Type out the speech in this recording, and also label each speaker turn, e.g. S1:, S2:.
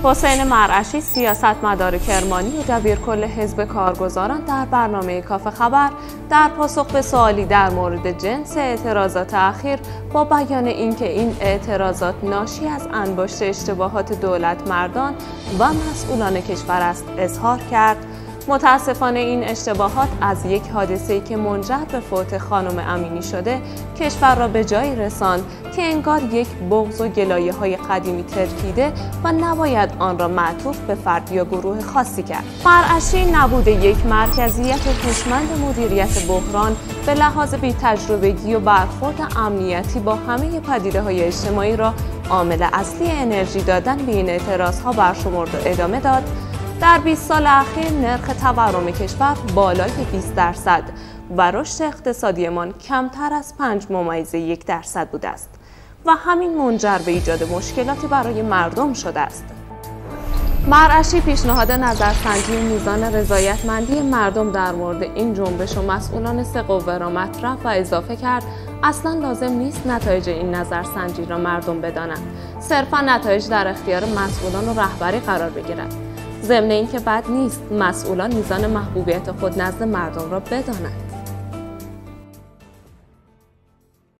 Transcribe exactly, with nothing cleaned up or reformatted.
S1: حسین مرعشی، سیاستمدار کرمانی و دبیرکل حزب کارگزاران در برنامه کافه خبر در پاسخ به سوالی در مورد جنس اعتراضات اخیر با بیان اینکه این اعتراضات ناشی از انباشته اشتباهات دولت مردان و مسئولان کشور است اظهار کرد متاسفانه این اشتباهات از یک حادثه‌ای که منجر به فوت خانم امینی شده کشور را به جایی رساند که انگار یک بغض و گلایه‌های قدیمی ترکیده و نباید آن را معطوف به فرد یا گروه خاصی کرد. مرعشی نبود یک مرکزیت هوشمند مدیریت بحران به لحاظ بی‌تجربگی و برخورد امنیتی با همه پدیده‌های اجتماعی را عامل اصلی انرژی دادن به این اعتراض‌ها برشمرد و ادامه داد. در بیست سال اخیر نرخ تورم کشور بالای بیست درصد و رشد اقتصادیمان کمتر از پنج ممیز یک درصد بوده است و همین منجر به ایجاد مشکلاتی برای مردم شده است. مرعشی پیشنهاد نظرسنجی میزان رضایتمندی مردم در مورد این جنبش و مسئولان سه قوه را مطرح و اضافه کرد اصلا لازم نیست نتایج این نظرسنجی را مردم بدانند، صرفا نتایج در اختیار مسئولان و رهبری قرار بگیرد. ضمن اینکه بد نیست مسئولان میزان محبوبیت خود نزد مردم را بدانند.